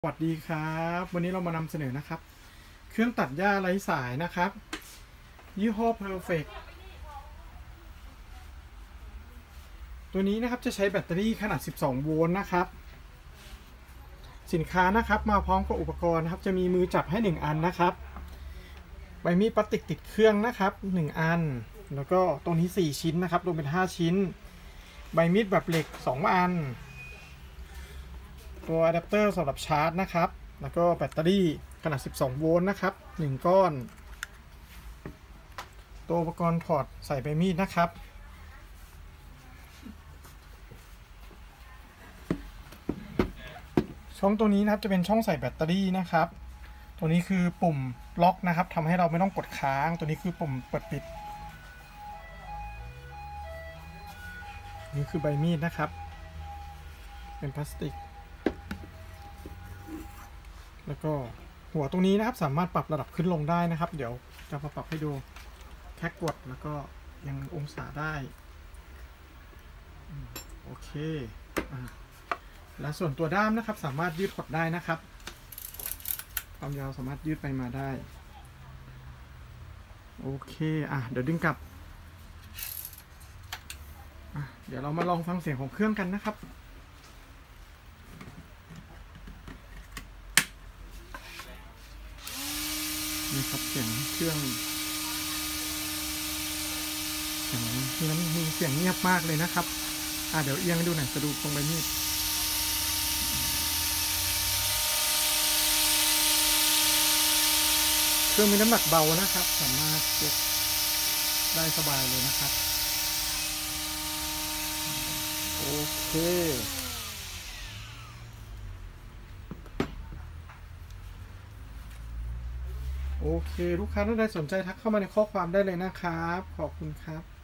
สวัสดีครับวันนี้เรามานำเสนอนะครับเครื่องตัดหญ้าไร้สายนะครับยี่ห้อ Perfect ตัวนี้นะครับจะใช้แบตเตอรี่ขนาด12โวลต์นะครับสินค้านะครับมาพร้อมกับอุปกรณ์นะครับจะมีมือจับให้1อันนะครับใบมีดพลาสติกติดเครื่องนะครับ1อันแล้วก็ตรงนี้4ชิ้นนะครับรวมเป็น5ชิ้นใบมีดแบบเหล็ก2อันตัวอะแดปเตอร์สำหรับชาร์จนะครับแล้วก็แบตเตอรี่ขนาด12โวลต์นะครับ1ก้อนตัวอุปกรณ์ถอดใส่ใบมีดนะครับช่องตัวนี้นะครับจะเป็นช่องใส่แบตเตอรี่นะครับตัวนี้คือปุ่มล็อกนะครับทำให้เราไม่ต้องกดค้างตัวนี้คือปุ่มเปิดปิดนี่คือใบมีดนะครับเป็นพลาสติกแล้วก็หัวตรงนี้นะครับสามารถปรับระดับขึ้นลงได้นะครับเดี๋ยวจะมาปรับให้ดูแค่กดแล้วก็ยังองศาได้โอเคและส่วนตัวด้ามนะครับสามารถยืดหดได้นะครับความยาวสามารถยืดไปมาได้โอเคเดี๋ยวดึงกลับเดี๋ยวเรามาลองฟังเสียงของเครื่องกันนะครับนี่ครับเสียงเครื่องที่นั้นมีเสียงเงียบมากเลยนะครับเดี๋ยวเอียงให้ดูหน่อยจะดูตรงใบมีดเครื่องมีน้ำหนักเบานะครับสามารถยกได้สบายเลยนะครับโอเคลูกค้าท่านใดสนใจทักเข้ามาในข้อความได้เลยนะครับขอบคุณครับ